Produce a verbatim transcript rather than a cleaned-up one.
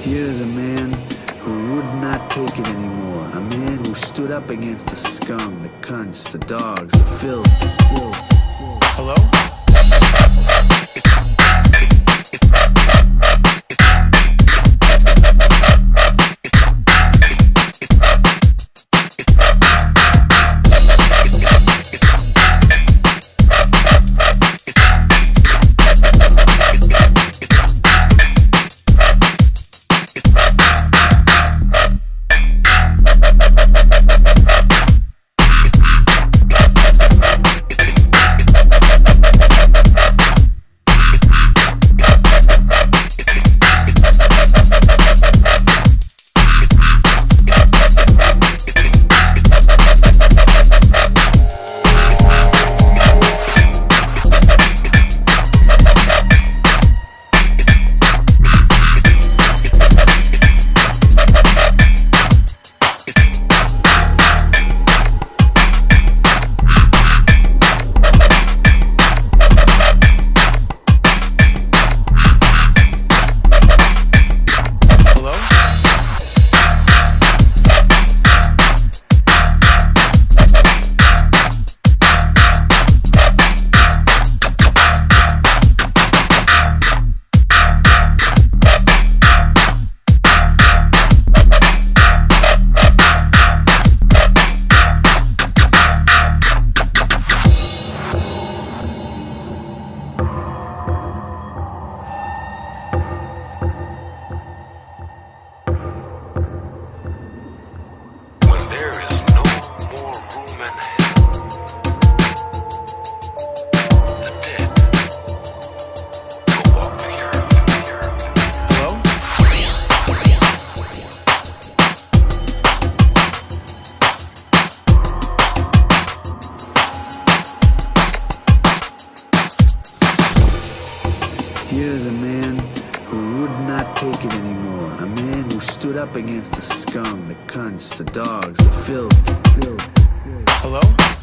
Here's a man who would not take it anymore. A man who stood up against the scum, the cunts, the dogs, the filth. filth, filth. Hello? Here's a man who would not take it anymore. A man who stood up against the scum, the cunts, the dogs, the filth. filth, filth. Hello?